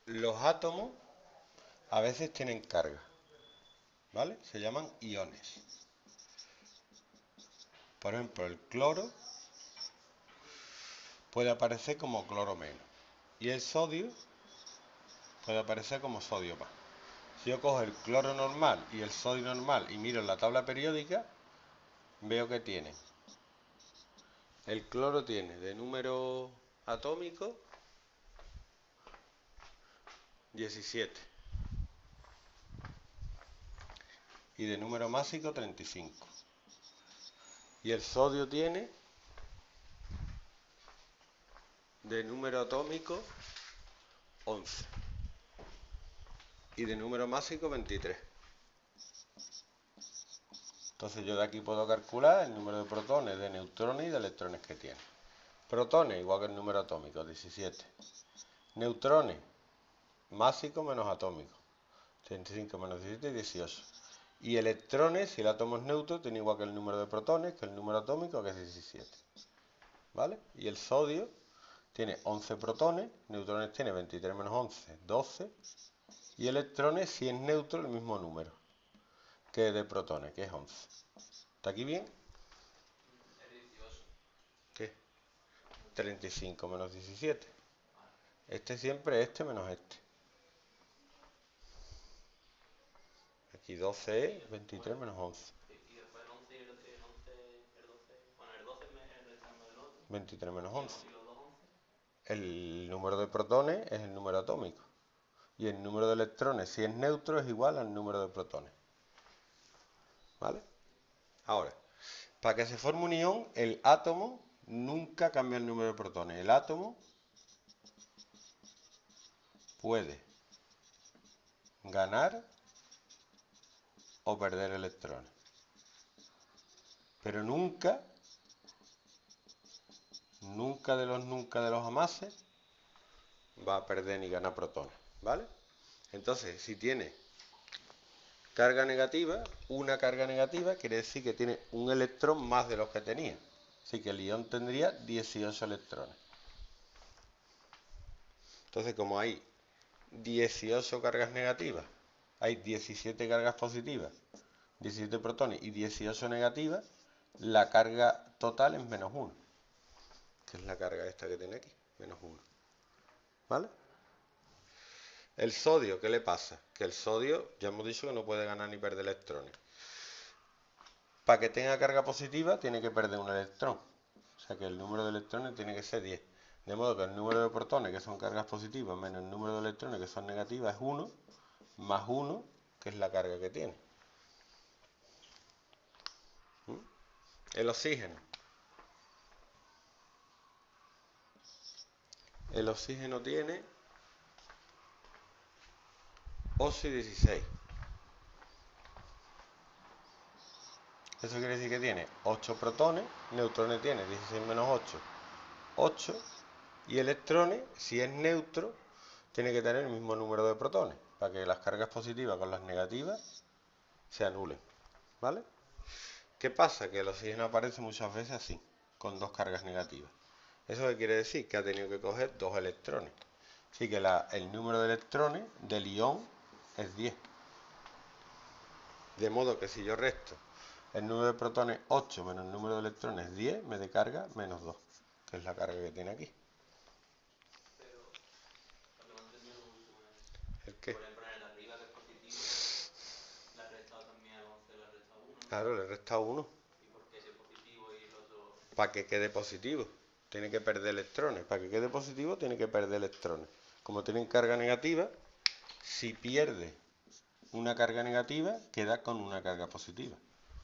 Los átomos a veces tienen carga, ¿vale? Se llaman iones. Por ejemplo, el cloro puede aparecer como cloro menos. Y el sodio puede aparecer como sodio más. Si yo cojo el cloro normal y el sodio normal y miro en la tabla periódica, veo que tienen. El cloro tiene de número atómico 17 y de número másico 35. Y el sodio tiene de número atómico 11 y de número másico 23. Entonces yo de aquí puedo calcular el número de protones, de neutrones y de electrones que tiene. Protones igual que el número atómico, 17. Neutrones, másico menos atómico, 35 menos 17, 18. Y electrones, si el átomo es neutro, tiene igual que el número de protones, que el número atómico, que es 17. ¿Vale? Y el sodio tiene 11 protones, neutrones tiene 23 menos 11, 12. Y electrones, si es neutro, el mismo número que de protones, que es 11. ¿Está aquí bien? ¿Qué? 35 menos 17. Este siempre es este menos este. Aquí 12 es 23 menos 11. Y después el 11 y el 11, el 12. Bueno, el 12 restando del otro. 23 menos 11. ¿Y los dos 11? El número de protones es el número atómico. Y el número de electrones, si es neutro, es igual al número de protones. ¿Vale? Ahora, para que se forme un ión, el átomo nunca cambia el número de protones. El átomo puede ganar o perder electrones. Pero nunca de los amases va a perder ni ganar protones. ¿Vale? Entonces, si tiene carga negativa, una carga negativa quiere decir que tiene un electrón más de los que tenía. Así que el ión tendría 18 electrones. Entonces, como hay 18 cargas negativas, hay 17 cargas positivas, 17 protones y 18 negativas, la carga total es menos 1, que es la carga esta que tiene aquí, menos 1. ¿Vale? El sodio, ¿qué le pasa? Que el sodio, ya hemos dicho que no puede ganar ni perder electrones. Para que tenga carga positiva, tiene que perder un electrón. O sea que el número de electrones tiene que ser 10. De modo que el número de protones, que son cargas positivas, menos el número de electrones, que son negativas, es 1, más 1, que es la carga que tiene. El oxígeno. El oxígeno tiene 8 y 16. Eso quiere decir que tiene 8 protones, neutrones tiene 16 menos 8, 8, y electrones, si es neutro, tiene que tener el mismo número de protones, para que las cargas positivas con las negativas se anulen. ¿Vale? ¿Qué pasa? Que el oxígeno aparece muchas veces así, con dos cargas negativas. ¿Eso qué quiere decir? Que ha tenido que coger dos electrones. Así que el número de electrones del ión es 10. De modo que si yo resto el número de protones 8 menos el número de electrones 10, me dé carga menos 2, que es la carga que tiene aquí. Pero lo que no he entendido lo último es. ¿El Que qué? por ejemplo en el de arriba, que es positivo, le has restado también al 11, le has restado 1, ¿no? Claro, le he restado 1, ¿Y por qué si es positivo y el otro? para que quede positivo. Tiene que perder electrones. Para que quede positivo, tiene que perder electrones. Como tienen carga negativa, si pierde una carga negativa, queda con una carga positiva.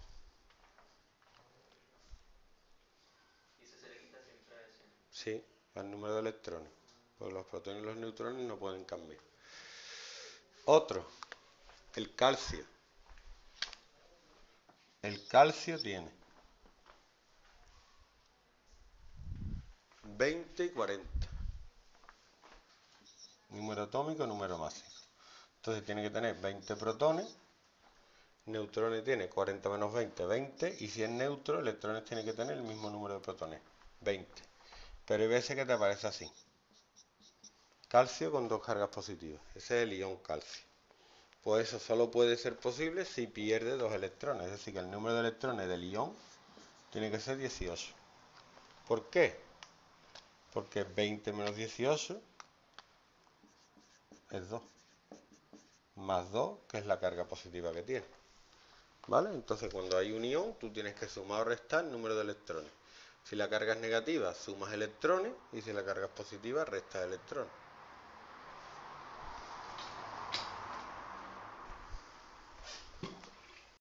Y ese se le quita siempre a ese, ¿no? Sí, al número de electrones. Porque los protones y los neutrones no pueden cambiar. Otro, el calcio. El calcio tiene 20 y 40. Número atómico, número másico. Entonces tiene que tener 20 protones. Neutrones tiene 40 menos 20, 20. Y si es neutro, electrones tiene que tener el mismo número de protones, 20. Pero hay veces que te aparece así. calcio con 2 cargas positivas. Ese es el ion calcio. Pues eso solo puede ser posible si pierde 2 electrones. Es decir, que el número de electrones del ion tiene que ser 18. ¿Por qué? Porque 20 menos 18 es 2. Más 2, que es la carga positiva que tiene. ¿Vale? Entonces, cuando hay un ion, tú tienes que sumar o restar el número de electrones. Si la carga es negativa, sumas electrones, y si la carga es positiva, restas electrones.